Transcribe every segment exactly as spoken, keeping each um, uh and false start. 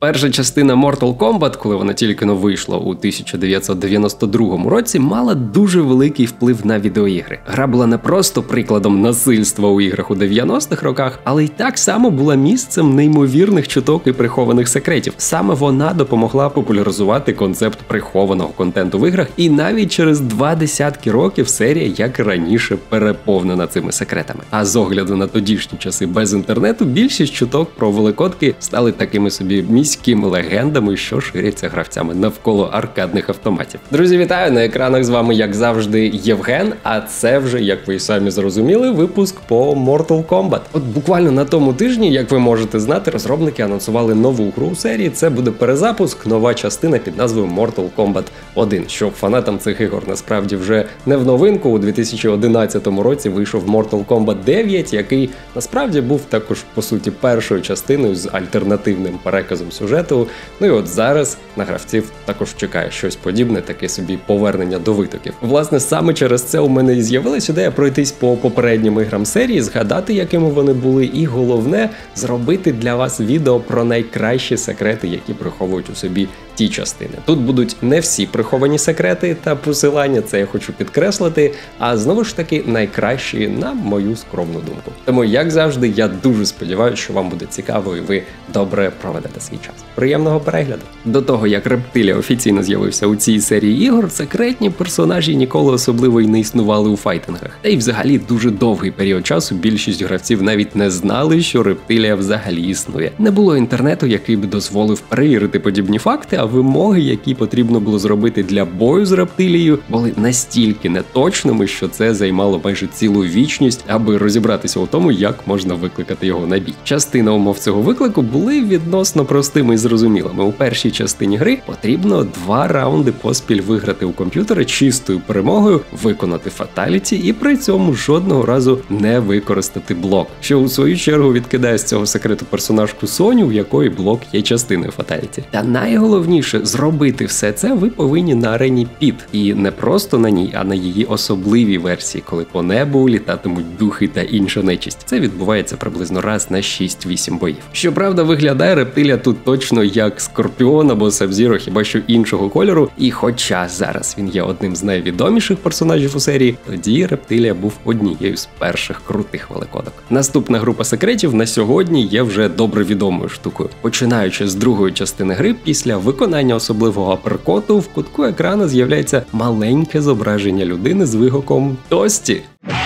Перша частина Mortal Kombat, коли вона тільки но вийшла у тисяча дев'ятсот дев'яносто другому році, мала дуже великий вплив на відеоігри. Гра була не просто прикладом насильства у іграх у дев'яностих роках, але й так само була місцем неймовірних чуток і прихованих секретів. Саме вона допомогла популяризувати концепт прихованого контенту в іграх, і навіть через два десятки років серія, як і раніше, переповнена цими секретами. А з огляду на тодішні часи без інтернету, більшість чуток про великодки стали такими собі міськими легендами, що ширяться гравцями навколо аркадних автоматів. Друзі, вітаю! На екранах з вами, як завжди, Євген, а це вже, як ви самі зрозуміли, випуск по Mortal Kombat. От буквально на тому тижні, як ви можете знати, розробники анонсували нову гру у серії. Це буде перезапуск, нова частина під назвою Mortal Kombat один, що фанатам цих ігор насправді вже не в новинку. У дві тисячі одинадцятому році вийшов Mortal Kombat дев'ять, який насправді був також, по суті, першою частиною з альтернативним переказом сюжету. Ну і от зараз на гравців також чекає щось подібне, таке собі повернення до витоків. Власне, саме через це у мене і з'явилась ідея пройтись по попереднім іграм серії, згадати, якими вони були, і головне, зробити для вас відео про найкращі секрети, які приховують у собі ті частини. Тут будуть не всі приховані секрети та посилання, це я хочу підкреслити, а знову ж таки найкращі на мою скромну думку. Тому, як завжди, я дуже сподіваюся, що вам буде цікаво і ви добре проведете свій час. Приємного перегляду! До того, як Рептилія офіційно з'явився у цій серії ігор, секретні персонажі ніколи особливо й не існували у файтингах. Та й взагалі дуже довгий період часу більшість гравців навіть не знали, що Рептилія взагалі існує. Не було інтернету, який би дозволив перевірити подібні факти, а вимоги, які потрібно було зробити для бою з Рептилією, були настільки неточними, що це займало майже цілу вічність, аби розібратися у тому, як можна викликати його на бій. Частина умов цього виклику були відносно простими і зрозумілими. У першій частині гри потрібно два раунди поспіль виграти у комп'ютера чистою перемогою, виконати фаталіті і при цьому жодного разу не використати блок, що у свою чергу відкидає з цього секрету персонажку Соню, в якої блок є частиною фаталіті. Та найголовніше, зробити все це ви повинні на арені Піт. І не просто на ній, а на її особливій версії, коли по небу літатимуть духи та інша нечисть. Це відбувається приблизно раз на шість-вісім боїв. Щоправда, виглядає Рептилія тут точно як Скорпіон або Саб-Зіро, хіба що іншого кольору. І хоча зараз він є одним з найвідоміших персонажів у серії, тоді Рептилія був однією з перших крутих великодок. Наступна група секретів на сьогодні є вже добре відомою штукою. Починаючи з другої частини гри, після виконання особливого аперкоту в кутку екрану з'являється маленьке зображення людини з вигуком «Тості».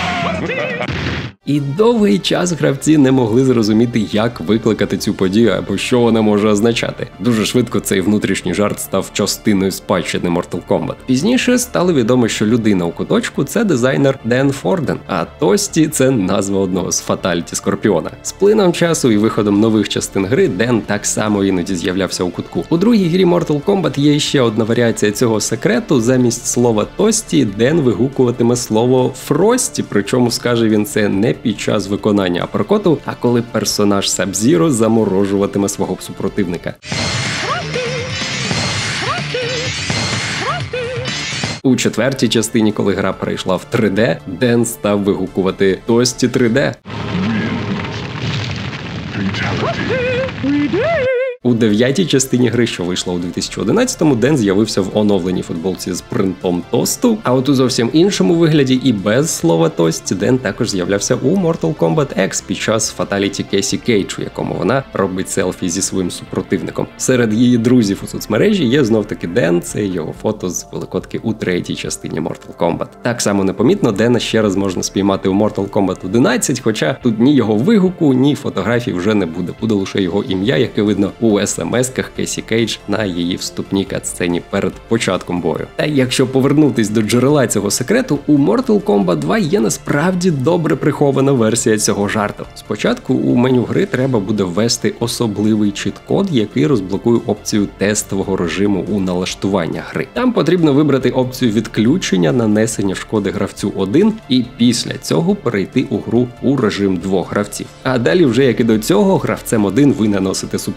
І довгий час гравці не могли зрозуміти, як викликати цю подію або що вона може означати. Дуже швидко цей внутрішній жарт став частиною спадщини Mortal Kombat. Пізніше стало відомо, що людина у куточку – це дизайнер Ден Форден, а Тості – це назва одного з фаталіті Скорпіона. З плином часу і виходом нових частин гри Ден так само іноді з'являвся у кутку. У другій грі Mortal Kombat є ще одна варіація цього секрету. Замість слова Тості Ден вигукуватиме слово Фрості, причому скаже він це не під час виконання аперкоту, а коли персонаж Саб-Зіро заморожуватиме свого супротивника. У четвертій частині, коли гра перейшла в три де, Ден став вигукувати «Тості три де». У дев'ятій частині гри, що вийшла у дві тисячі одинадцятому, Ден з'явився в оновленій футболці з принтом тосту, а от у зовсім іншому вигляді і без слова «тост» Ден також з'являвся у Mortal Kombat X під час фаталіті Кесі Кейдж, у якому вона робить селфі зі своїм супротивником. Серед її друзів у соцмережі є знов-таки Ден, це його фото з великодки у третій частині Mortal Kombat. Так само непомітно Дена ще раз можна спіймати у Mortal Kombat одинадцять, хоча тут ні його вигуку, ні фотографій вже не буде. Буде лише його ім'я, яке видно у смс-ках Кесі Кейдж на її вступній кат-сцені перед початком бою. Та якщо повернутись до джерела цього секрету, у Mortal Kombat два є насправді добре прихована версія цього жарту. Спочатку у меню гри треба буде ввести особливий чіт-код, який розблокує опцію тестового режиму у налаштування гри. Там потрібно вибрати опцію відключення нанесення шкоди гравцю один і після цього перейти у гру у режим двох гравців. А далі вже, як і до цього, гравцем один ви наносите супротивнику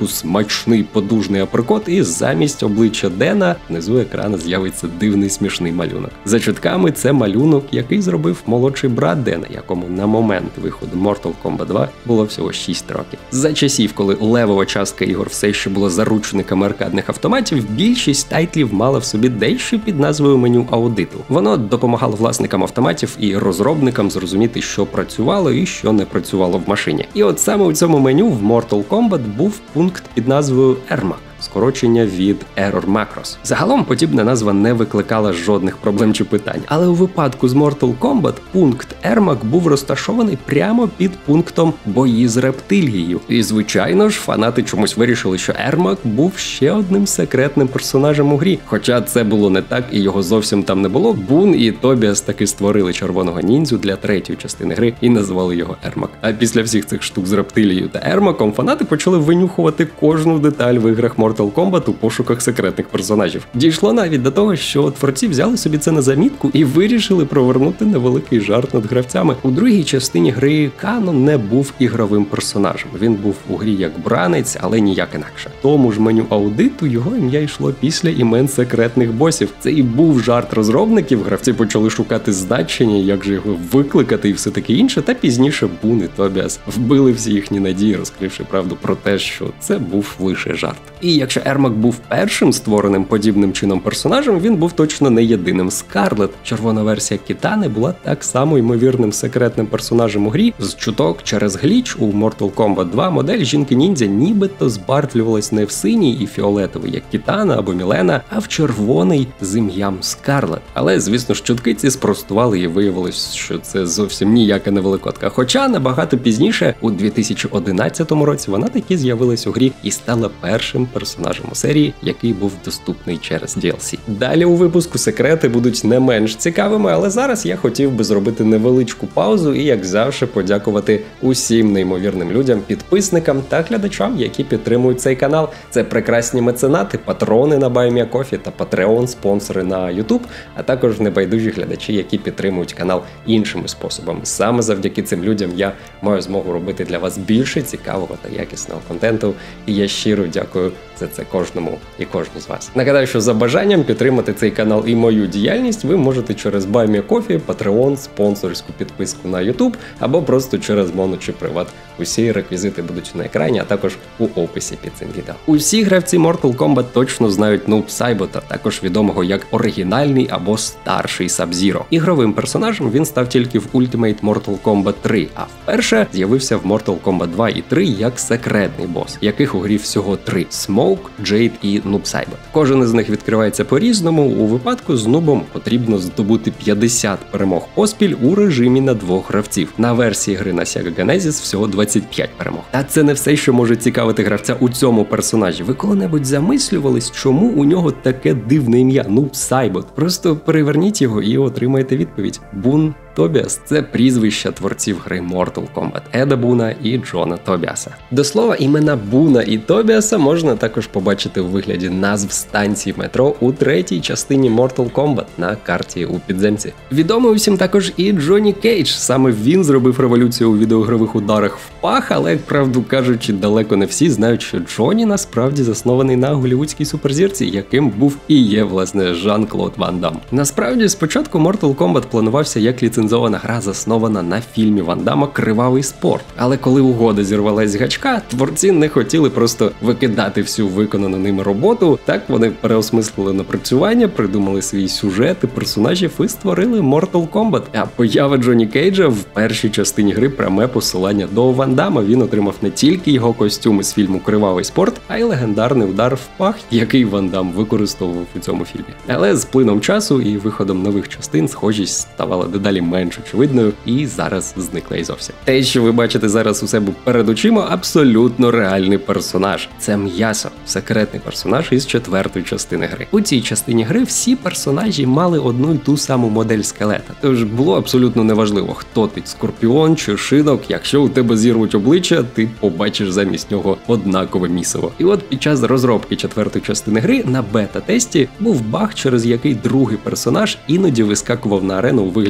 смачний подужний априкот, і замість обличчя Дена внизу екрану з'явиться дивний смішний малюнок. За чутками, це малюнок, який зробив молодший брат Дена, якому на момент виходу Mortal Kombat два було всього шість років. За часів, коли левова частка ігор все ще була заручниками аркадних автоматів, більшість тайтлів мала в собі дещо під назвою меню аудиту. Воно допомагало власникам автоматів і розробникам зрозуміти, що працювало і що не працювало в машині. І от саме у цьому меню в Mortal Kombat був пункт під назвою Ермак. Скорочення від Error Macros. Загалом подібна назва не викликала жодних проблем чи питань. Але у випадку з Mortal Kombat пункт Ермак був розташований прямо під пунктом бої з рептилією. І звичайно ж, фанати чомусь вирішили, що Ермак був ще одним секретним персонажем у грі. Хоча це було не так і його зовсім там не було. Бун і Тобіас таки створили червоного ніндзю для третьої частини гри і назвали його Ермак. А після всіх цих штук з рептилією та Ермаком фанати почали винюхувати кожну деталь в іграх Mortal Kombat у пошуках секретних персонажів. Дійшло навіть до того, що творці взяли собі це на замітку і вирішили провернути невеликий жарт над гравцями. У другій частині гри Канон не був ігровим персонажем. Він був у грі як бранець, але ніяк інакше. В тому ж меню аудиту його ім'я йшло після імен секретних босів. Це і був жарт розробників, гравці почали шукати значення, як же його викликати і все таке інше, та пізніше Бун і Тобіас вбили всі їхні надії, розкривши правду про те, що це був лише жарт. І якщо Ермак був першим створеним подібним чином персонажем, він був точно не єдиним. Скарлет, червона версія Кітани, була так само ймовірним секретним персонажем у грі. З чуток через гліч у Mortal Kombat два модель жінки-ніндзя нібито збарвлювалась не в синій і фіолетовий, як Кітана або Мілена, а в червоний з ім'ям Скарлет. Але, звісно ж, чутки ці спростували і виявилось, що це зовсім ніяка не великодка. Хоча набагато пізніше, у дві тисячі одинадцятому році, вона таки з'явилась у грі і стала першим персонажем у серії, який був доступний через ді ел сі. Далі у випуску секрети будуть не менш цікавими, але зараз я хотів би зробити невеличку паузу і, як завжди, подякувати усім неймовірним людям, підписникам та глядачам, які підтримують цей канал. Це прекрасні меценати, патрони на Buy Me a Coffee та Patreon, спонсори на YouTube, а також небайдужі глядачі, які підтримують канал іншими способами. Саме завдяки цим людям я маю змогу робити для вас більше цікавого та якісного контенту, і я щиро дякую за це кожному і кожній з вас. Нагадаю, що за бажанням підтримати цей канал і мою діяльність ви можете через Buy Me a Coffee, Patreon, спонсорську підписку на YouTube або просто через Моно чи Приват. Усі реквізити будуть на екрані, а також у описі під цим відео. Усі гравці Mortal Kombat точно знають Noob Saibot, також відомого як оригінальний або старший Sub-Zero. Ігровим персонажем він став тільки в Ultimate Mortal Kombat три, а вперше з'явився в Mortal Kombat два і три як секретний бос, яких у грі всього три – Smoke, Jade і Noob Saibot. Кожен із них відкривається по-різному. У випадку з Нубом потрібно здобути п'ятдесят перемог поспіль у режимі на двох гравців. На версії гри на Sega Genesis всього двадцять п'ять перемог. Та це не все, що може цікавити гравця у цьому персонажі. Ви коли-небудь замислювались, чому у нього таке дивне ім'я Noob Saibot? Просто переверніть його і отримаєте відповідь. Бун Тобіас – це прізвища творців гри Mortal Kombat Еда Буна і Джона Тобіаса. До слова, імена Буна і Тобіаса можна також побачити у вигляді назв станцій метро у третій частині Mortal Kombat на карті у підземці. Відомий усім також і Джонні Кейдж. Саме він зробив революцію у відеоігрових ударах в пах, але, як правду кажучи, далеко не всі знають, що Джонні насправді заснований на голлівудській суперзірці, яким був і є, власне, Жан-Клод Ван Дам. Насправді, спочатку Mortal Kombat планувався як ліцензована гра, заснована на фільмі Ван Дамма «Кривавий спорт». Але коли угода зірвалась з гачка, творці не хотіли просто викидати всю виконану ними роботу. Так вони переосмислили напрацювання, придумали свій сюжет і персонажів і створили Mortal Kombat. А поява Джонні Кейджа в першій частині гри пряме посилання до Ван Дамма. Він отримав не тільки його костюм із фільму «Кривавий спорт», а й легендарний удар в пах, який Ван Дамм використовував у цьому фільмі. Але з плином часу і виходом нових частин схожість ставала дедалі менш очевидною і зараз зникла й зовсім. Те, що ви бачите зараз у себе перед очима, абсолютно реальний персонаж. Це М'ясо, секретний персонаж із четвертої частини гри. У цій частині гри всі персонажі мали одну й ту саму модель скелета. Тож було абсолютно неважливо, хто ти, Скорпіон чи Шинок. Якщо у тебе зірвуть обличчя, ти побачиш замість нього однакове місиво. І от під час розробки четвертої частини гри на бета-тесті був баг, через який другий персонаж іноді вискакував на арену у вигляді закритого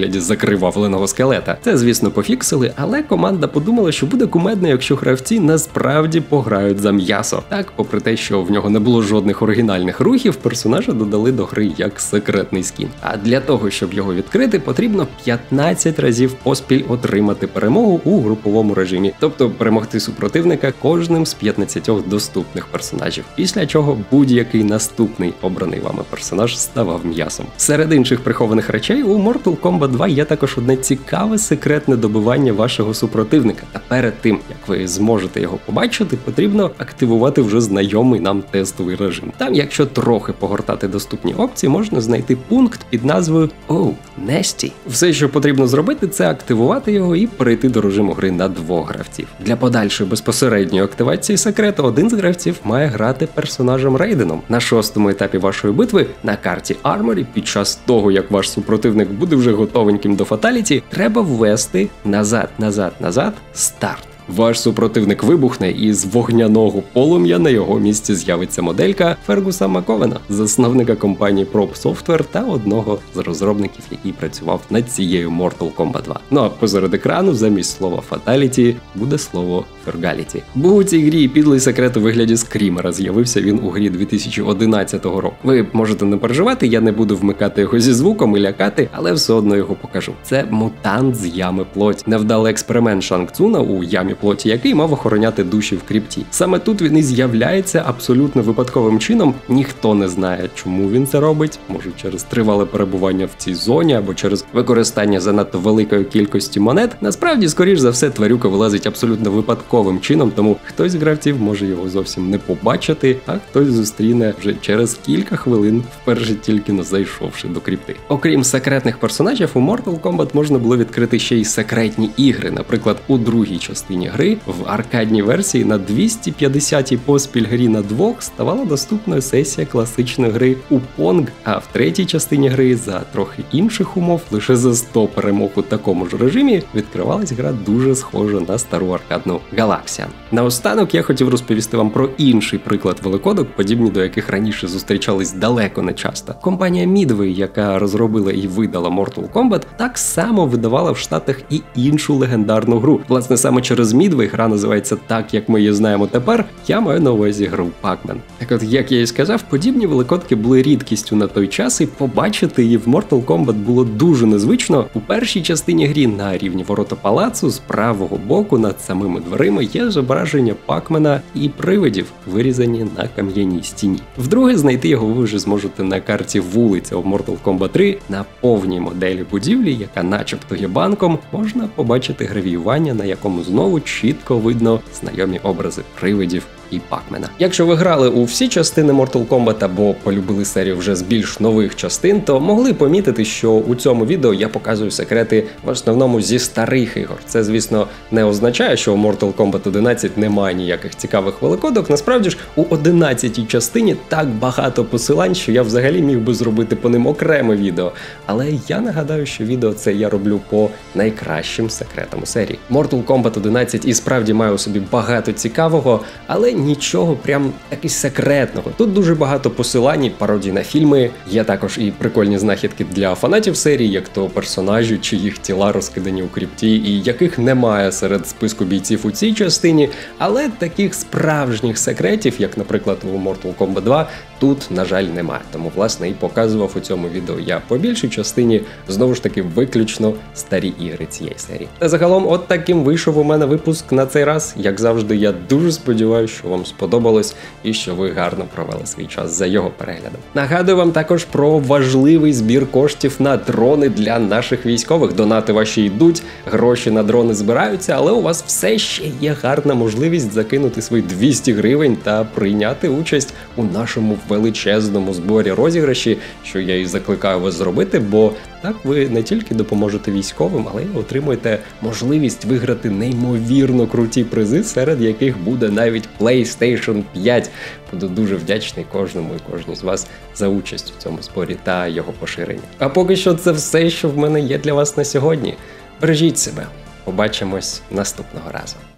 окривавленого скелета. Це, звісно, пофіксили, але команда подумала, що буде кумедно, якщо гравці насправді пограють за м'ясо. Так, попри те, що в нього не було жодних оригінальних рухів, персонажа додали до гри як секретний скін. А для того, щоб його відкрити, потрібно п'ятнадцять разів поспіль отримати перемогу у груповому режимі, тобто перемогти супротивника кожним з п'ятнадцяти доступних персонажів, після чого будь-який наступний обраний вами персонаж ставав м'ясом. Серед інших прихованих речей у Mortal Kombat два є також одне цікаве секретне добивання вашого супротивника, та перед тим, як ви зможете його побачити, потрібно активувати вже знайомий нам тестовий режим. Там, якщо трохи погортати доступні опції, можна знайти пункт під назвою «Oh, Nasty». Все, що потрібно зробити, це активувати його і перейти до режиму гри на двох гравців. Для подальшої безпосередньої активації секрету один з гравців має грати персонажем Рейденом. На шостому етапі вашої битви на карті Armory під час того, як ваш супротивник буде вже готовеньким до фаталіті, треба ввести назад, назад, назад, старт. Ваш супротивник вибухне, і з вогняного полум'я на його місці з'явиться моделька Фергуса Маковена, засновника компанії Probe Software та одного з розробників, який працював над цією Mortal Kombat два. Ну а посеред екрану замість слова Fatality буде слово Fergality. Бо у цій грі підлий секрет у вигляді скрімера, з'явився він у грі дві тисячі одинадцятого року. Ви можете не переживати, я не буду вмикати його зі звуком і лякати, але все одно його покажу. Це мутант з ями плоті. Невдалий експеримент Шанг Цуна у ямі плоті, який мав охороняти душі в крипті. Саме тут він і з'являється абсолютно випадковим чином. Ніхто не знає, чому він це робить. Може, через тривале перебування в цій зоні або через використання занадто великої кількості монет. Насправді, скоріш за все, тварюка вилазить абсолютно випадковим чином, тому хтось з гравців може його зовсім не побачити, а хтось зустріне вже через кілька хвилин, вперше тільки не зайшовши до крипти. Окрім секретних персонажів, у Mortal Kombat можна було відкрити ще й секретні ігри. Наприклад, у другій частині гри в аркадній версії на двісті п'ятдесятій поспіль грі на двох ставала доступною сесія класичної гри у Понг, а в третій частині гри за трохи інших умов, лише за сто перемог у такому ж режимі, відкривалась гра дуже схожа на стару аркадну Galaxian. Наостанок я хотів розповісти вам про інший приклад великодок, подібні до яких раніше зустрічались далеко не часто. Компанія Midway, яка розробила і видала Mortal Kombat, так само видавала в Штатах і іншу легендарну гру. Власне, саме через Midway гра називається так, як ми її знаємо тепер, я маю на увазі гру Pac-Man. Так от, як я і сказав, подібні великодки були рідкістю на той час, і побачити її в Mortal Kombat було дуже незвично. У першій частині грі на рівні ворота палацу з правого боку над самими дверима є зображення Пакмена і привидів, вирізані на кам'яній стіні. Вдруге, знайти його ви вже зможете на карті вулиця в Mortal Kombat три. На повній моделі будівлі, яка начебто є банком, можна побачити гравіювання, на якому знову чітко видно знайомі образи привидів і Пакмена. Якщо ви грали у всі частини Mortal Kombat або полюбили серію вже з більш нових частин, то могли помітити, що у цьому відео я показую секрети в основному зі старих ігор. Це, звісно, не означає, що у Mortal Kombat одинадцять немає ніяких цікавих великодок. Насправді ж, у одинадцятій частині так багато посилань, що я взагалі міг би зробити по ним окреме відео. Але я нагадаю, що відео це я роблю по найкращим секретам у серії. Mortal Kombat одинадцять і справді має у собі багато цікавого, але нічого прям якось секретного. Тут дуже багато посилань, пародій на фільми, є також і прикольні знахідки для фанатів серії, як то персонажі, чи їх тіла розкидані у крипті, і яких немає серед списку бійців у цій частині, але таких справжніх секретів, як, наприклад, у Mortal Kombat два, тут, на жаль, немає. Тому, власне, і показував у цьому відео я по більшій частині, знову ж таки, виключно старі ігри цієї серії. Та загалом, от таким вийшов у мене випуск на цей раз. Як завжди, я дуже сподіваюся, що вам сподобалось і що ви гарно провели свій час за його переглядом. Нагадую вам також про важливий збір коштів на дрони для наших військових. Донати ваші йдуть, гроші на дрони збираються, але у вас все ще є гарна можливість закинути свої двісті гривень та прийняти участь у нашому величезному зборі розіграші, що я і закликаю вас зробити, бо так ви не тільки допоможете військовим, але й отримуєте можливість виграти неймовірно круті призи, серед яких буде навіть PlayStation п'ять. Буду дуже вдячний кожному і кожній з вас за участь у цьому зборі та його поширенні. А поки що це все, що в мене є для вас на сьогодні. Бережіть себе. Побачимось наступного разу.